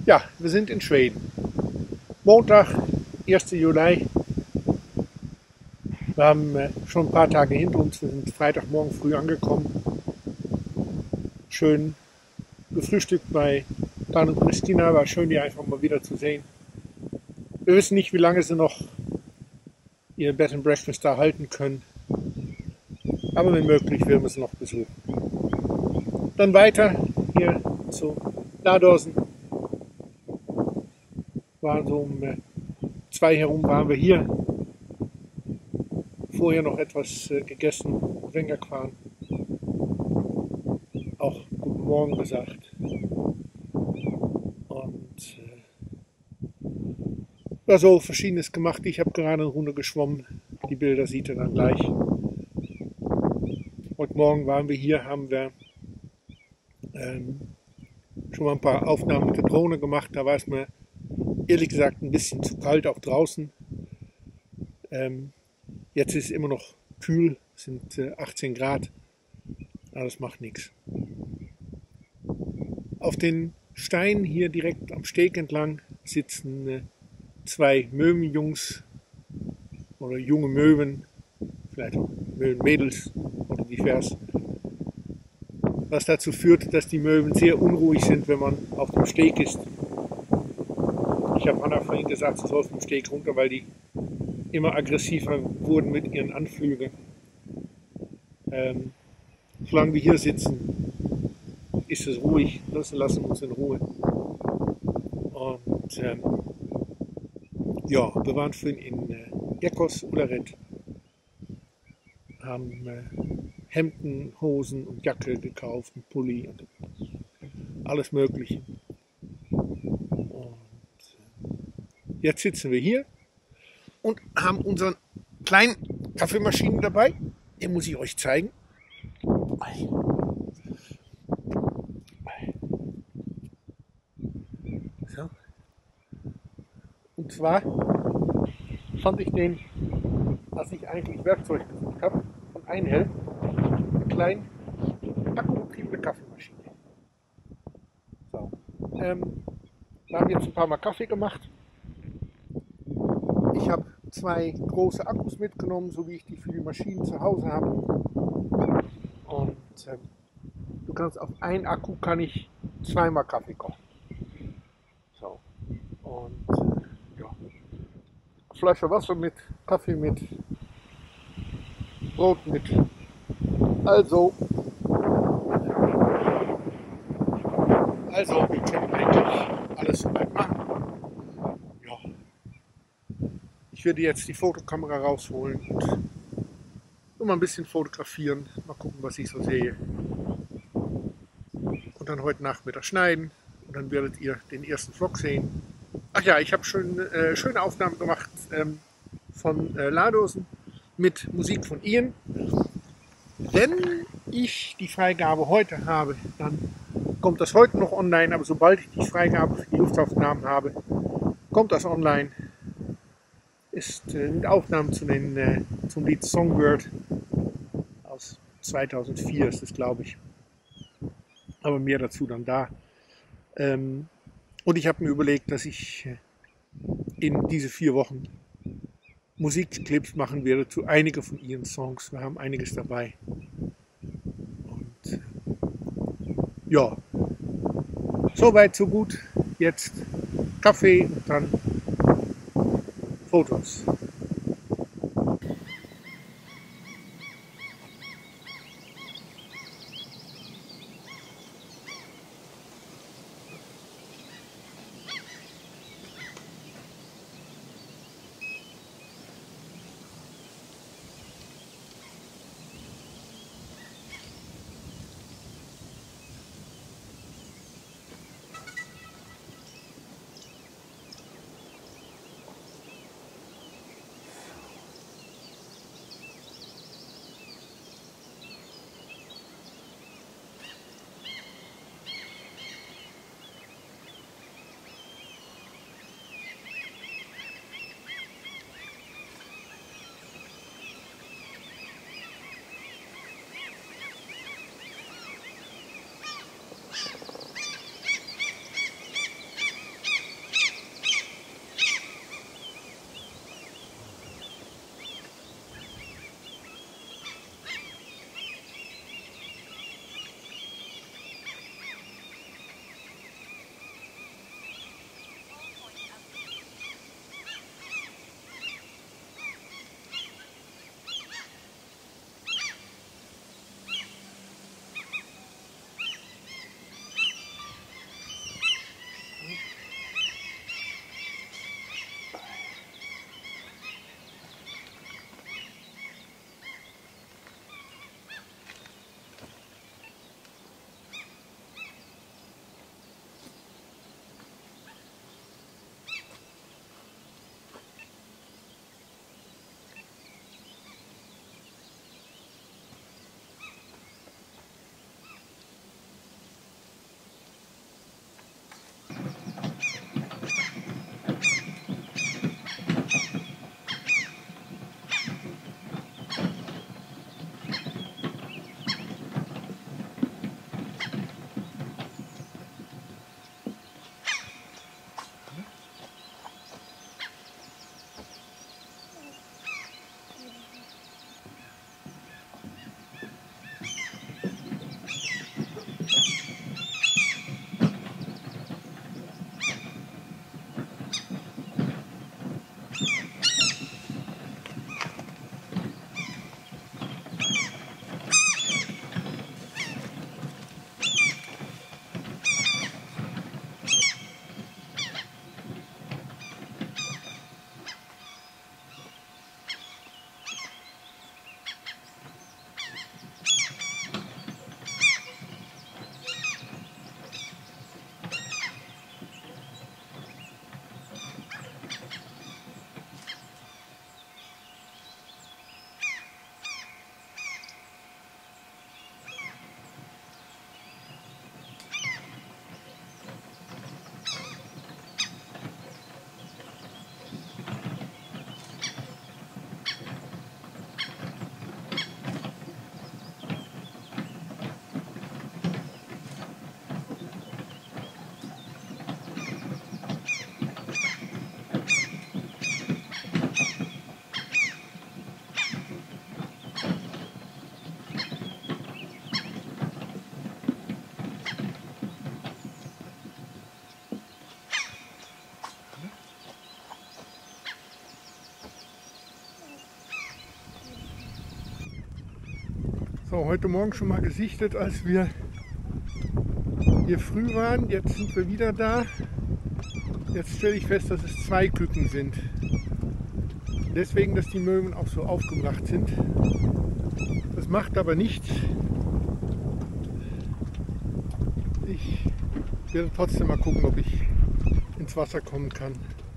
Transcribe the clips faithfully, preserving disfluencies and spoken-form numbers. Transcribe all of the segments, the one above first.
Ja, wir sind in Schweden. Montag, erster Juli. Wir haben äh, schon ein paar Tage hinter uns. Wir sind Freitagmorgen früh angekommen. Schön gefrühstückt bei Dan und Christina. War schön, die einfach mal wieder zu sehen. Wir wissen nicht, wie lange sie noch ihr Bed and Breakfast da halten können. Aber wenn möglich, werden wir sie noch besuchen. Dann weiter hier zu Ladorsen. Waren so um äh, zwei herum waren wir hier. Vorher noch etwas äh, gegessen, Wengerquarn. Auch guten Morgen gesagt. Und äh, ja, so Verschiedenes gemacht. Ich habe gerade eine Runde geschwommen. Die Bilder seht ihr dann gleich. Heute Morgen waren wir hier, haben wir ähm, schon mal ein paar Aufnahmen mit der Drohne gemacht. Da war es mir ehrlich gesagt ein bisschen zu kalt, auch draußen. Ähm, jetzt ist es immer noch kühl, es sind äh, achtzehn Grad, aber das macht nichts. Auf den Steinen hier direkt am Steg entlang sitzen äh, zwei Möwenjungs oder junge Möwen, vielleicht auch Möwenmädels oder divers. Was dazu führt, dass die Möwen sehr unruhig sind, wenn man auf dem Steg ist. Ich habe Anna vorhin gesagt, sie soll vom Steg runter, weil die immer aggressiver wurden mit ihren Anflügen. Ähm, solange wir hier sitzen, ist es ruhig, sie lassen uns in Ruhe. Und ähm, ja, wir waren vorhin in äh, Ekos Ullared, haben äh, Hemden, Hosen und Jacke gekauft, einen Pulli und alles Mögliche. Und jetzt sitzen wir hier und haben unseren kleinen Kaffeemaschinen dabei. Den muss ich euch zeigen. So. Und zwar fand ich den, als ich eigentlich Werkzeug gesucht habe, von Einhell, eine kleine akkubetriebene Kaffeemaschine. So. Ähm, wir haben jetzt ein paar Mal Kaffee gemacht. Ich habe zwei große Akkus mitgenommen, so wie ich die für die Maschinen zu Hause habe. Und ähm, du kannst auf einen Akku kann ich zweimal Kaffee kochen. So. Und äh, ja. Flasche Wasser mit, Kaffee mit, Brot mit. Also, also wir können eigentlich alles soweit machen. Ja. Ich werde jetzt die Fotokamera rausholen und nur mal ein bisschen fotografieren. Mal gucken, was ich so sehe. Und dann heute Nachmittag schneiden. Und dann werdet ihr den ersten Vlog sehen. Ach ja, ich habe schon äh, schöne Aufnahmen gemacht ähm, von äh, Ladorsen mit Musik von Ian. Wenn ich die Freigabe heute habe, dann kommt das heute noch online. Aber sobald ich die Freigabe für die Luftaufnahmen habe, kommt das online. Ist äh, mit Aufnahmen zu den, äh, zum Lied Songbird aus zweitausendvier ist es, glaube ich. Aber mehr dazu dann da. Ähm, und ich habe mir überlegt, dass ich in diese vier Wochen Musikclips machen werde zu einigen von ihren Songs. Wir haben einiges dabei. Und ja, soweit, so gut. Jetzt Kaffee und dann Fotos. So, heute Morgen schon mal gesichtet, als wir hier früh waren. Jetzt sind wir wieder da. Jetzt stelle ich fest, dass es zwei Küken sind. Deswegen, dass die Möwen auch so aufgebracht sind. Das macht aber nichts. Ich werde trotzdem mal gucken, ob ich ins Wasser kommen kann.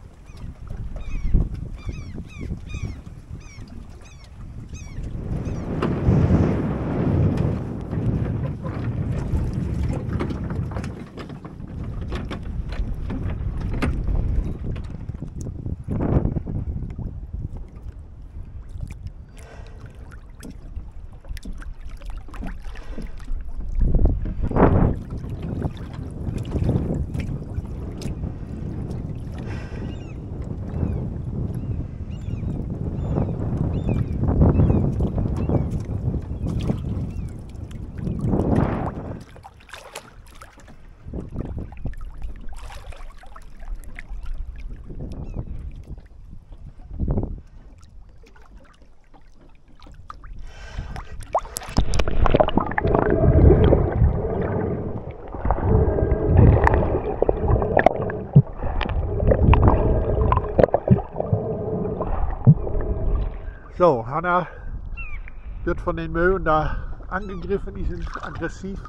So, Hanna wird von den Möwen da angegriffen, die sind aggressiv.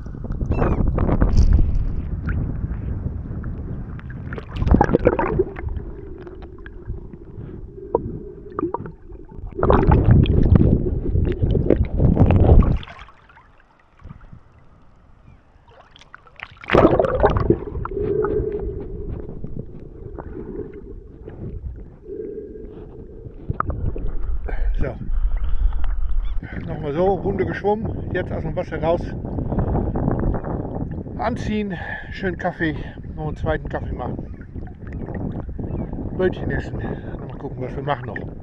So, nochmal so, Runde geschwommen, jetzt aus dem Wasser raus, anziehen, schön Kaffee, noch einen zweiten Kaffee machen, Brötchen essen, mal gucken, was wir machen noch.